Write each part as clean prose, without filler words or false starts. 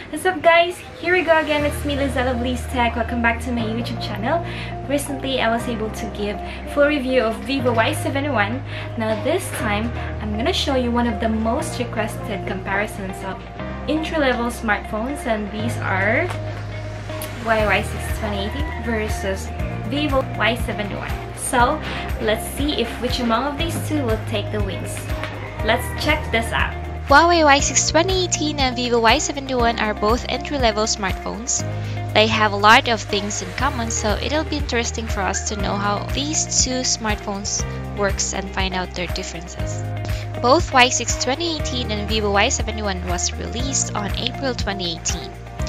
What's up guys? Here we go again. It's me, Lizelle of Liz Tech. Welcome back to my YouTube channel. Recently, I was able to give full review of Vivo Y71. Now this time, I'm gonna show you one of the most requested comparisons of entry-level smartphones, and these are Huawei Y6 2018 versus Vivo Y71. So let's see if which among of these two will take the wins. Let's check this out. Huawei Y6 2018 and Vivo Y71 are both entry-level smartphones. They have a lot of things in common, so it'll be interesting for us to know how these two smartphones works and find out their differences. Both Y6 2018 and Vivo Y71 was released on April 2018.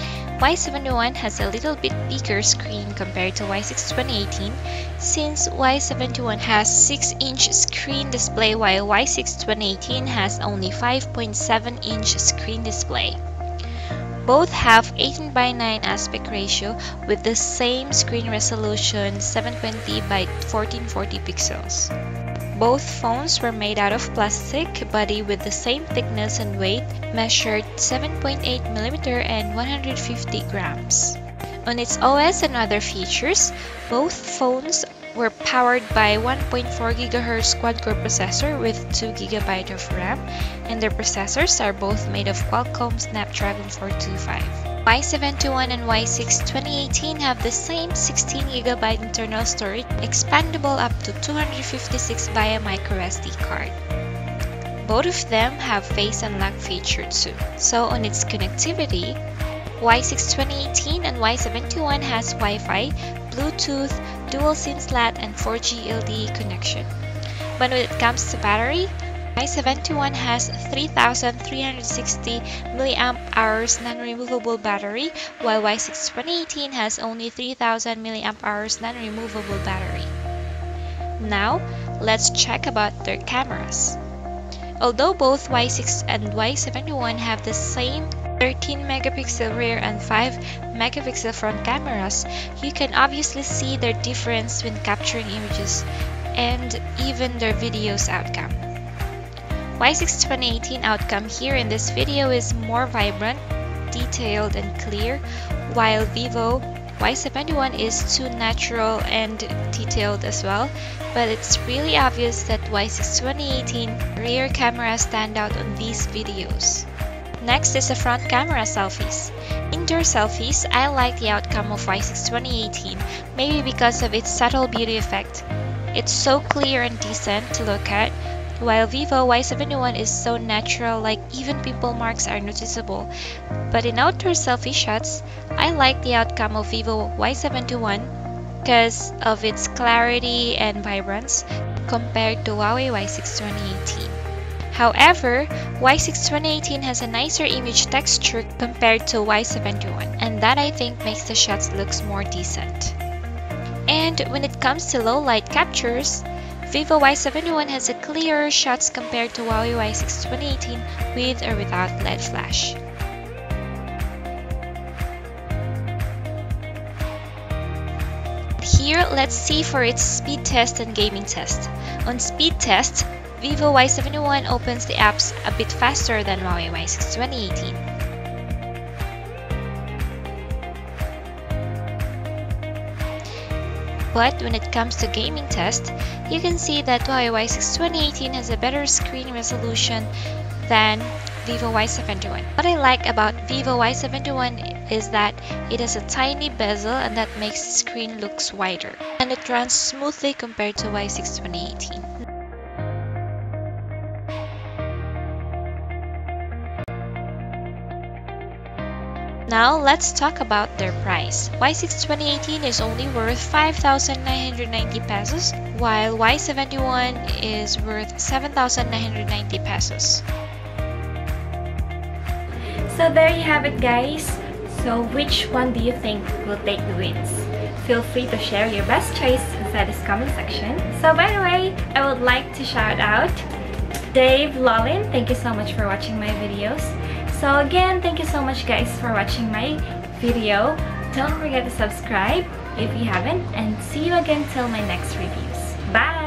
Y71 has a little bit bigger screen compared to Y6 2018, since Y71 has 6-inch screen display while Y6 2018 has only 5.7-inch screen display. Both have 18:9 aspect ratio with the same screen resolution 720 by 1440 pixels. Both phones were made out of plastic body with the same thickness and weight, measured 7.8mm and 150 grams. On its OS and other features, both phones were powered by 1.4 GHz quad-core processor with 2 GB of RAM, and their processors are both made of Qualcomm Snapdragon 425. Y71 and Y6 2018 have the same 16 GB internal storage, expandable up to 256 via microSD card. Both of them have Face Unlock feature too. So on its connectivity, Y6 2018 and Y71 has Wi-Fi, Bluetooth, dual SIM slot, and 4G LTE connection. But when it comes to battery, Y71 has 3360 mAh non-removable battery, while Y6 2018 has only 3000 mAh non-removable battery. Now, let's check about their cameras. Although both Y6 and Y71 have the same 13 megapixel rear and 5 megapixel front cameras, you can obviously see their difference when capturing images and even their video's outcome. Y6 2018 outcome here in this video is more vibrant, detailed, and clear, while Vivo Y71 is too natural and detailed as well, but it's really obvious that Y6 2018 rear camera stand out on these videos. Next is the front camera selfies. Indoor selfies, I like the outcome of Y6 2018, maybe because of its subtle beauty effect. It's so clear and decent to look at, while Vivo Y71 is so natural, like even pimple marks are noticeable. But in outdoor selfie shots, I like the outcome of Vivo Y71 because of its clarity and vibrance compared to Huawei Y6 2018. However, Y6 2018 has a nicer image texture compared to Y71, and that I think makes the shots look more decent. And when it comes to low light captures, Vivo Y71 has a clearer shots compared to Huawei Y6 2018 with or without LED flash. Here, let's see for its speed test and gaming test. On speed test, Vivo Y71 opens the apps a bit faster than Huawei Y6 2018. But when it comes to gaming test, you can see that Huawei Y6 2018 has a better screen resolution than Vivo Y71. What I like about Vivo Y71 is that it has a tiny bezel, and that makes the screen looks wider, and it runs smoothly compared to Y6 2018. Now let's talk about their price. Y6 2018 is only worth 5,990 pesos, while Y71 is worth 7,990 pesos. So there you have it guys. So which one do you think will take the wins? Feel free to share your best choice inside this comment section. So by the way, I would like to shout out Dave Lolin. Thank you so much for watching my videos. So again, thank you so much guys for watching my video. Don't forget to subscribe if you haven't, and see you again till my next reviews. Bye!